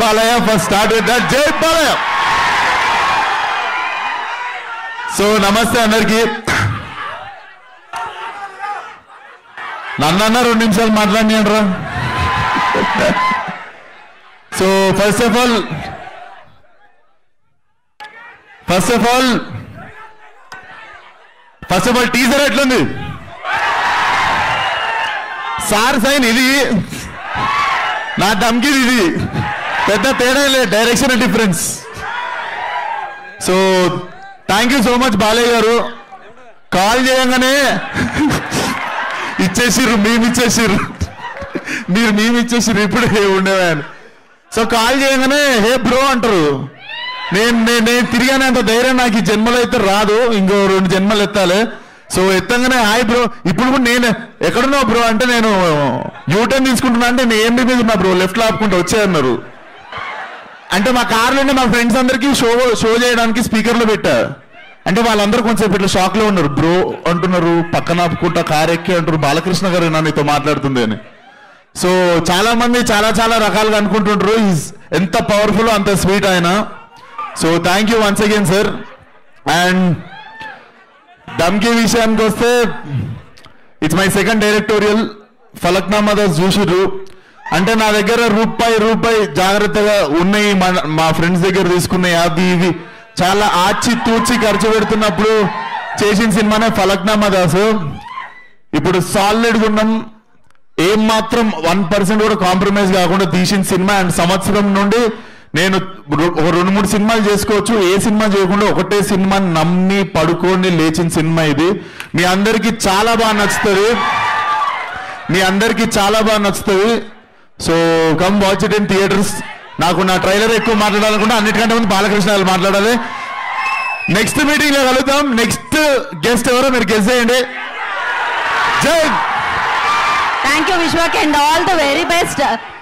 Balaya. First start with that. Jai Balaya. So namaste andarki. Nanna 2 నిమిషాలు మాట్లాడియండ్రా. So first of all teaser ఎట్లుంది? Sir sign ఇది, నా దమ్కి ఇది పెద్ద తేడా లేదు, direction difference. So thank you so much Balayya garu. Call చేయగానే ఇచ్చేసిర్రు, మేము ఇచ్చేసిర్రు, మేము ఇచ్చేసిర్రు. ఇప్పుడు ఉండేవాను. సో కాల్ చేయగానే హే బ్రో అంటారు. నేను తిరిగానే అంత ధైర్యం నాకు ఈ జన్మలో అయితే రాదు, ఇంకో 2 జన్మలు ఎత్తాలి. సో ఎత్తంగానే హాయ్ బ్రో. ఇప్పుడు కూడా నేను ఎక్కడున్నావు బ్రో అంటే నేను యూటర్న్ తీసుకుంటున్నా అంటే నేను ఏంటి మీద ఉన్నా బ్రో, లెఫ్ట్లో ఆపుకుంటూ వచ్చేయన్నారు. అంటే మా కార్లోనే మా ఫ్రెండ్స్ అందరికీ షో చేయడానికి స్పీకర్లో పెట్టా. అంటే వాళ్ళందరూ కొంచెం ఇట్లా షాక్లో ఉన్నారు. బ్రో అంటున్నారు, పక్కన ఆపుకుంటా కార్ ఎక్కి అంటారు, బాలకృష్ణ గారు నా నీతో మాట్లాడుతుంది అని. సో చాలా మంది చాలా రకాలుగా అనుకుంటుంటారు ఎంత పవర్ఫుల్ అంత స్వీట్ ఆయన. So thank you once again sir. And Dhamki విషయానికి వస్తే it's my second directorial. Falaknuma Das చూసిర్రు. అంటే నా దగ్గర రూపాయి జాగ్రత్తగా ఉన్నాయి, మా ఫ్రెండ్స్ దగ్గర తీసుకున్నాయి, అది ఇవి చాలా ఆచి తూచి ఖర్చు పెడుతున్నప్పుడు చేసిన సినిమానే ఫలక్నామా దాస్. ఇప్పుడు సాలిడ్గా ఉన్నాం, ఏం మాత్రం 1% కూడా కాంప్రమైజ్ కాకుండా తీసిన సినిమా. అండ్ సంవత్సరం నుండి నేను 2-3 సినిమాలు చేసుకోవచ్చు, ఏ సినిమా చేయకుండా ఒకటే సినిమా నమ్మి పడుకొని లేచిన సినిమా ఇది. మీ అందరికీ చాలా బాగా నచ్చుతుంది. So come watch it in theatres. నాకు నా ట్రైలర్ ఎక్కువ మాట్లాడాలనుకుంటే అన్నిటికంటే ముందు బాలకృష్ణ గారు మాట్లాడాలి. నెక్స్ట్ మీటింగ్ లో కలుద్దాం. నెక్స్ట్ గెస్ట్ ఎవరో మీరు గెస్ట్ చేయండి. జై. Thank you Vishwak and all the very best.